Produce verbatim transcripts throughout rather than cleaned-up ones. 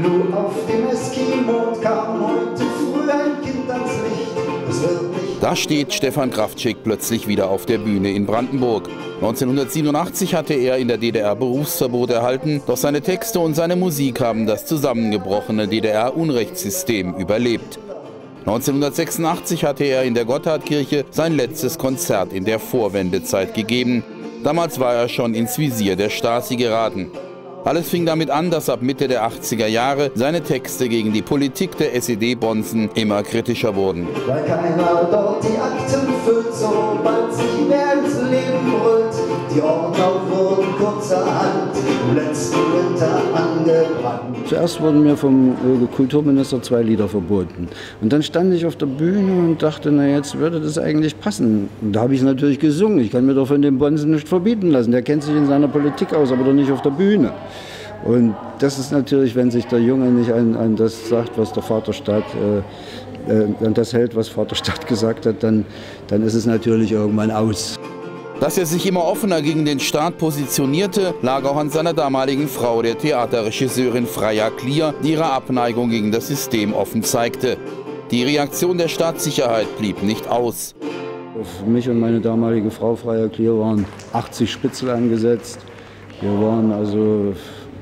Iglu auf dem Eskimo kam heute früh ein Kind ans Licht. Es wird nicht. Da steht Stefan Kraftschik plötzlich wieder auf der Bühne in Brandenburg. neunzehnhundertsiebenundachtzig hatte er in der D D R Berufsverbot erhalten, doch seine Texte und seine Musik haben das zusammengebrochene D D R-Unrechtssystem überlebt. neunzehnhundertsechsundachtzig hatte er in der Gotthardkirche sein letztes Konzert in der Vorwendezeit gegeben. Damals war er schon ins Visier der Stasi geraten. Alles fing damit an, dass ab Mitte der achtziger Jahre seine Texte gegen die Politik der S E D-Bonzen immer kritischer wurden. Weil keiner dort die Akten füllt, sobald sich mehr ins Leben brüllt. Die Ordner wurden kurzerhand im letzten Winter angebrannt. Zuerst wurden mir vom Kulturminister zwei Lieder verboten. Und dann stand ich auf der Bühne und dachte, na jetzt würde das eigentlich passen. Und da habe ich natürlich gesungen. Ich kann mir doch von dem Bonzen nicht verbieten lassen. Der kennt sich in seiner Politik aus, aber doch nicht auf der Bühne. Und das ist natürlich, wenn sich der Junge nicht an, an das sagt, was der Vaterstaat, äh, äh, an das hält, was Vaterstaat gesagt hat, dann, dann ist es natürlich irgendwann aus. Dass er sich immer offener gegen den Staat positionierte, lag auch an seiner damaligen Frau, der Theaterregisseurin Freya Klier, die ihre Abneigung gegen das System offen zeigte. Die Reaktion der Staatssicherheit blieb nicht aus. Auf mich und meine damalige Frau Freya Klier waren achtzig Spitzel angesetzt. Wir waren also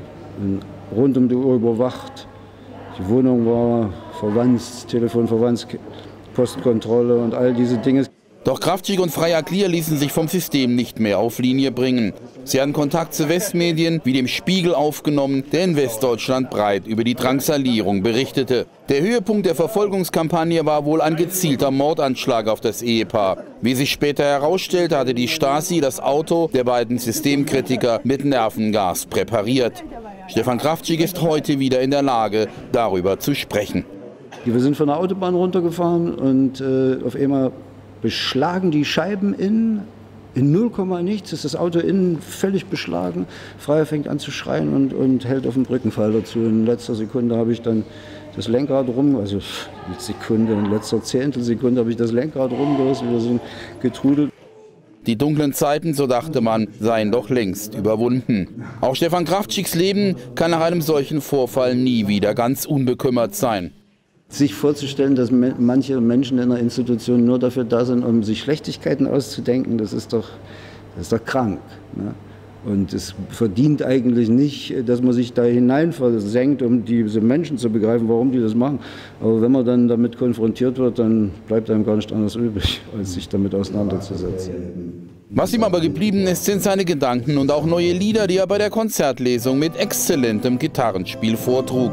rund um die Uhr überwacht. Die Wohnung war verwandt, Telefon verwandt, Postkontrolle und all diese Dinge. Doch Kraftschik und Freya Klier ließen sich vom System nicht mehr auf Linie bringen. Sie hatten Kontakt zu Westmedien wie dem Spiegel aufgenommen, der in Westdeutschland breit über die Drangsalierung berichtete. Der Höhepunkt der Verfolgungskampagne war wohl ein gezielter Mordanschlag auf das Ehepaar. Wie sich später herausstellte, hatte die Stasi das Auto der beiden Systemkritiker mit Nervengas präpariert. Stefan Kraftschik ist heute wieder in der Lage, darüber zu sprechen. Wir sind von der Autobahn runtergefahren und äh, auf einmal beschlagen die Scheiben innen, in null Komma nichts, ist das Auto innen völlig beschlagen. Freier fängt an zu schreien und, und hält auf den Brückenpfeiler zu. In letzter Sekunde habe ich dann das Lenkrad rum, also eine Sekunde, in letzter Zehntelsekunde habe ich das Lenkrad rumgerissen, wir sind getrudelt. Die dunklen Zeiten, so dachte man, seien doch längst überwunden. Auch Stefan Kraftschiks Leben kann nach einem solchen Vorfall nie wieder ganz unbekümmert sein. Sich vorzustellen, dass manche Menschen in einer Institution nur dafür da sind, um sich Schlechtigkeiten auszudenken, das ist doch, das ist doch krank. Ne? Und es verdient eigentlich nicht, dass man sich da hinein versenkt, um diese Menschen zu begreifen, warum die das machen. Aber wenn man dann damit konfrontiert wird, dann bleibt einem gar nicht anders übrig, als sich damit auseinanderzusetzen. Was ihm aber geblieben ist, sind seine Gedanken und auch neue Lieder, die er bei der Konzertlesung mit exzellentem Gitarrenspiel vortrug.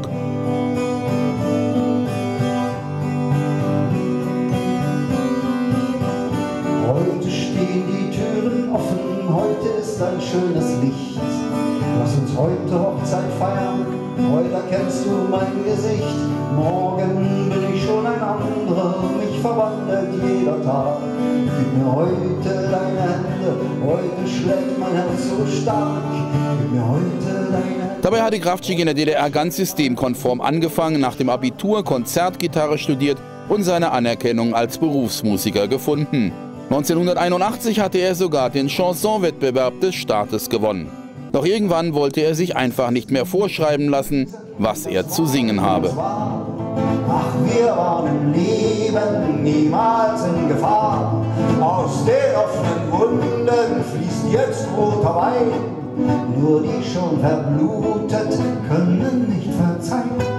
Heute stehen die Türen offen, heute ist ein schönes Licht. Lass uns heute Hochzeit feiern, heute erkennst du mein Gesicht. Morgen bin ich schon ein anderer, mich verwandelt jeder Tag. Gib mir heute deine Hände, heute schlägt mein Herz so stark. Gib mir heute deine Hände. Dabei hatte Kraftschik in der D D R ganz systemkonform angefangen, nach dem Abitur Konzertgitarre studiert und seine Anerkennung als Berufsmusiker gefunden. neunzehnhunderteinundachtzig hatte er sogar den Chansonwettbewerb des Staates gewonnen. Doch irgendwann wollte er sich einfach nicht mehr vorschreiben lassen, was er zu singen habe. Ach, wir waren im Leben niemals in Gefahr. Aus den offenen Wunden fließt jetzt roter Wein. Nur die schon verblutet können nicht verzeihen.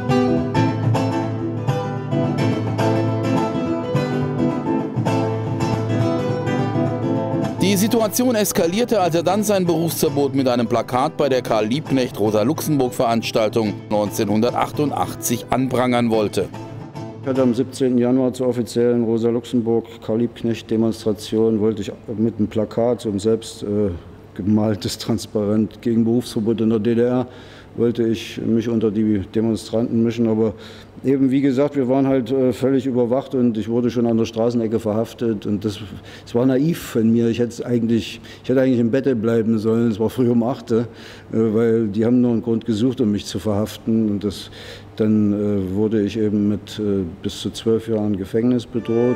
Die Situation eskalierte, als er dann sein Berufsverbot mit einem Plakat bei der Karl-Liebknecht-Rosa-Luxemburg-Veranstaltung neunzehnhundertachtundachtzig anprangern wollte. Ich hatte am siebzehnten Januar zur offiziellen Rosa-Luxemburg-Karl-Liebknecht-Demonstration wollte ich mit einem Plakat, so ein selbst äh, gemaltes Transparent gegen Berufsverbot in der D D R, wollte ich mich unter die Demonstranten mischen, aber eben wie gesagt, wir waren halt äh, völlig überwacht und ich wurde schon an der Straßenecke verhaftet und das, das war naiv von mir. Ich hätte eigentlich, ich hätte eigentlich im Bett bleiben sollen, es war früh um acht, äh, weil die haben nur einen Grund gesucht, um mich zu verhaften und das, dann äh, wurde ich eben mit äh, bis zu zwölf Jahren Gefängnis bedroht.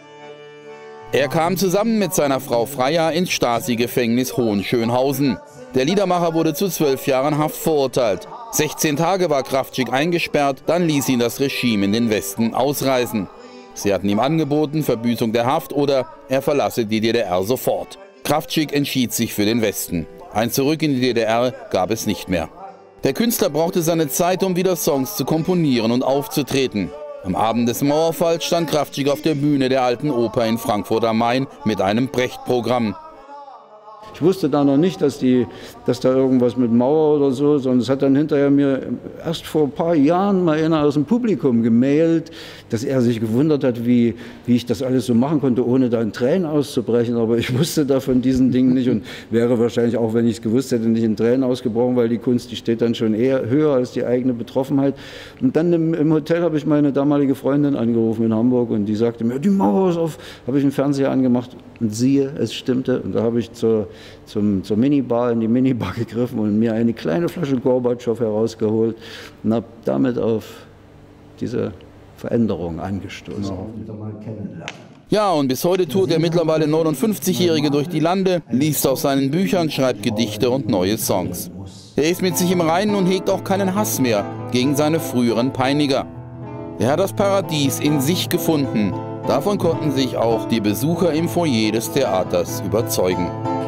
Er kam zusammen mit seiner Frau Freya ins Stasi-Gefängnis Hohenschönhausen. Der Liedermacher wurde zu zwölf Jahren Haft verurteilt. sechzehn Tage war Krawczyk eingesperrt, dann ließ ihn das Regime in den Westen ausreisen. Sie hatten ihm angeboten, Verbüßung der Haft oder er verlasse die D D R sofort. Krawczyk entschied sich für den Westen. Ein Zurück in die D D R gab es nicht mehr. Der Künstler brauchte seine Zeit, um wieder Songs zu komponieren und aufzutreten. Am Abend des Mauerfalls stand Krawczyk auf der Bühne der Alten Oper in Frankfurt am Main mit einem Brecht-Programm. Ich wusste da noch nicht, dass, die, dass da irgendwas mit Mauer oder so, sondern es hat dann hinterher mir erst vor ein paar Jahren mal einer aus dem Publikum gemailt, dass er sich gewundert hat, wie, wie ich das alles so machen konnte, ohne da in Tränen auszubrechen. Aber ich wusste da von diesen Dingen nicht und wäre wahrscheinlich auch, wenn ich es gewusst hätte, nicht in Tränen ausgebrochen, weil die Kunst, die steht dann schon eher höher als die eigene Betroffenheit. Und dann im, im Hotel habe ich meine damalige Freundin angerufen in Hamburg und die sagte mir, die Mauer ist auf, habe ich den Fernseher angemacht und siehe, es stimmte. Und da habe ich zur Zum, zur Minibar, in die Minibar gegriffen und mir eine kleine Flasche Gorbatschow herausgeholt und habe damit auf diese Veränderung angestoßen. Ja, und bis heute tourt der mittlerweile neunundfünfzigjährige durch die Lande, liest aus seinen Büchern, schreibt Gedichte und neue Songs. Er ist mit sich im Reinen und hegt auch keinen Hass mehr gegen seine früheren Peiniger. Er hat das Paradies in sich gefunden. Davon konnten sich auch die Besucher im Foyer des Theaters überzeugen.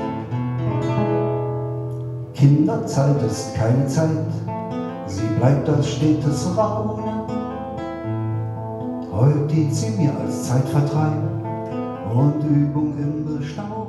Kinderzeit ist keine Zeit, sie bleibt als stetes Raunen. Heute dient sie mir als Zeitvertreib und Übung im Bestaunen.